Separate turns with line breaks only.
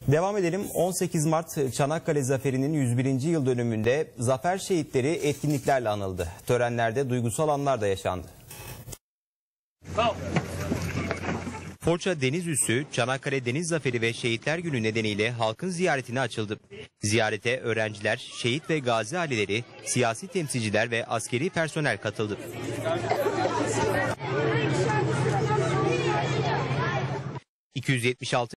Devam edelim. 18 Mart Çanakkale Zaferi'nin 101. yıl dönümünde zafer şehitleri etkinliklerle anıldı. Törenlerde duygusal anlar da yaşandı. Foça Deniz Üssü, Çanakkale Deniz Zaferi ve Şehitler Günü nedeniyle halkın ziyaretine açıldı. Ziyarete öğrenciler, şehit ve gazi aileleri, siyasi temsilciler ve askeri personel katıldı. 276